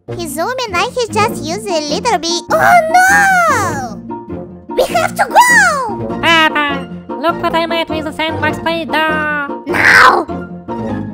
He's zooming like he just used a little bit. Oh no! We have to go! Papa, look what I made with the sandbox spider! Now!